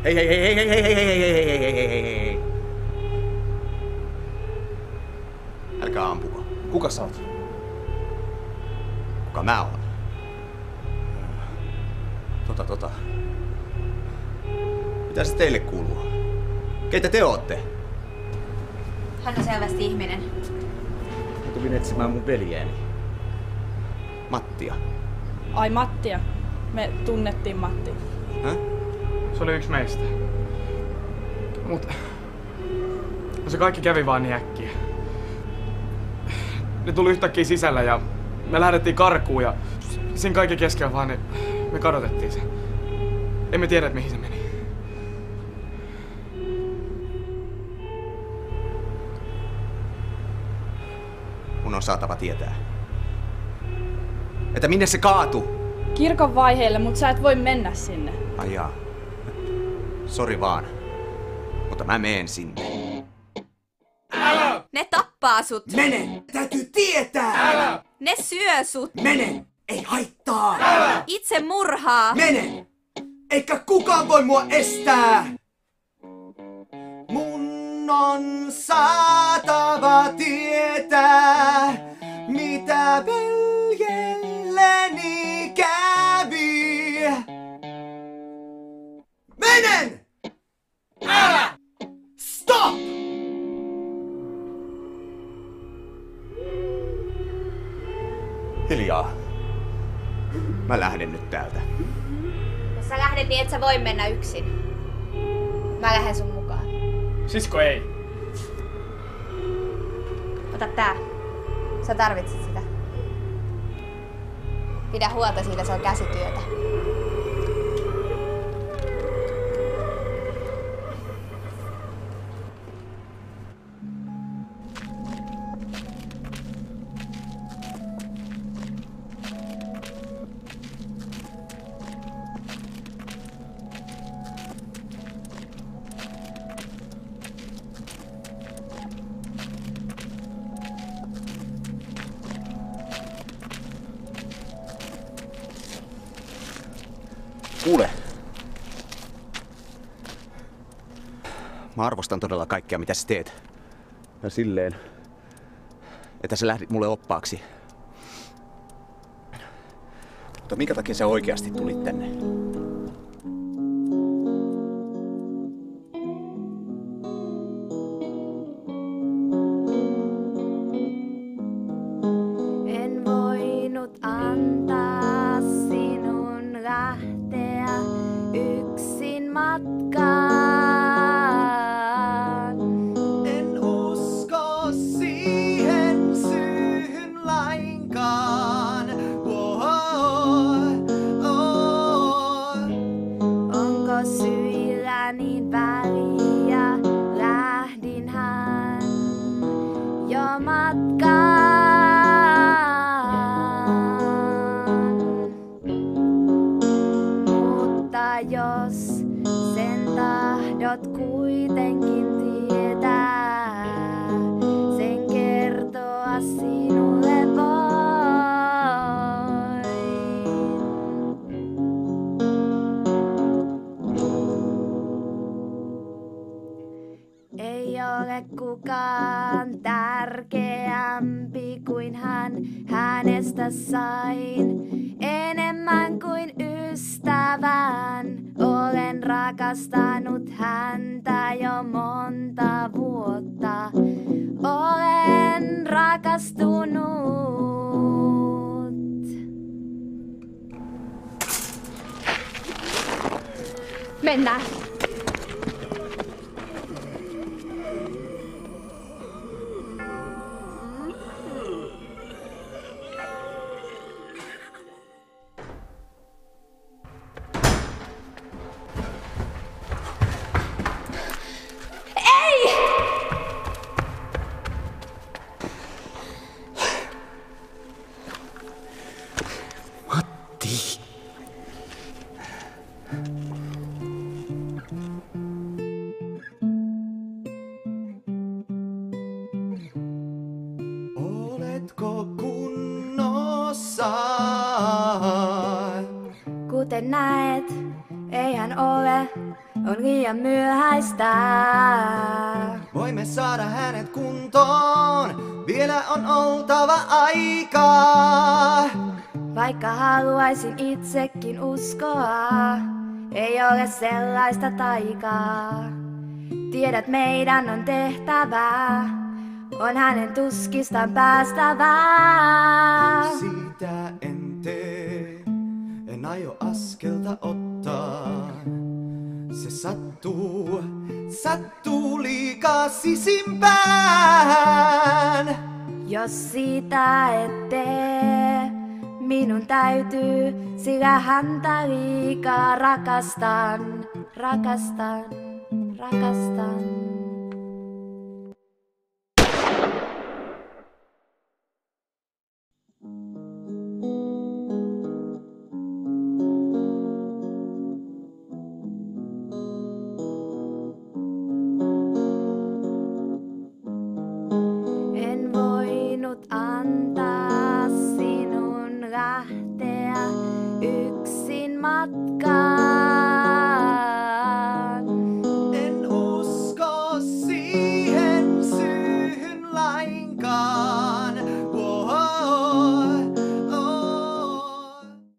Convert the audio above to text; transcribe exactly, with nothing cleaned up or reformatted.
Hei, hei, hei, hei, hei, hei, hei, hei, hei, hei, hei, hei, hei. Älkää ampuko. Kuka sä oot? Kuka mä oon? Tota, tota. Mitä se teille kuuluu? Keitä te ootte? Hän on selvästi ihminen. Mä tulin etsimään mun veljeeni. Mattia. Ai Mattia. Me tunnettiin Matti. Häh? Se oli yksi meistä. Mut... se kaikki kävi vaan niin äkkiä. Ne tuli yhtäkkiä sisällä ja me lähdettiin karkuun ja siinä kaiken keskellä vaan ne, me kadotettiin se. Emme tiedä, mihin se meni. Mun on saatava tietää. Että minne se kaatui? Kirkon vaiheelle, mutta sä et voi mennä sinne. Ai jaa. Sori vaan. Mutta mä meen sinne. Älä! Ne tappaa sut. Mene! Täytyy tietää! Älä! Ne syö sut. Mene! Ei haittaa! Älä! Itse murhaa. Mene! Eikä kukaan voi mua estää! Mun on saatava tietää, mitä veljelleni kävi. Menen! Älä! Stop! Hiljaa. Mä lähden nyt täältä. Jos sä lähdet, niin et sä voi mennä yksin. Mä lähden sun mukaan. Sisko ei. Ota tää. Sä tarvitset sitä. Pidä huolta siitä, se on käsityötä. Kuule. Mä arvostan todella kaikkea, mitä sä teet. Ja silleen, että sä lähdit mulle oppaaksi. Mutta minkä takia sä oikeasti tulit tänne? En voinut antaa sinun lähteä yksin matkaan. En usko siihen syyhyn lainkaan. Oh, oh. Onko syillä niin väliä, lähdinhän jo matkaan. Mutta jos sen tahdot kuitenkin tietää, sen kertoa sinulle voin. Ei ole kukaan tärkeämpi kuin hän, hänestä sain enemmän kuin ystävän. Olen rakastanut häntä jo monta vuotta. Olen rakastunut. Mennään. Matti. Oletko kunnossa? Kuten näet, eihän eihän ole, on liian myöhäistä. Voimme saada hänet kuntoon, vielä on oltava aikaa. Vaikka haluaisin itsekin uskoa, ei ole sellaista taikaa. Tiedät, meidän on tehtävä, on hänen tuskistaan päästävä. Sitä en tee, en aio askelta ottaa. Se sattuu, sattuu liikaa sisimpään. Jos sitä et tee, minun täytyy, sillä häntä liikaa rakastan, rakastan, rakastan.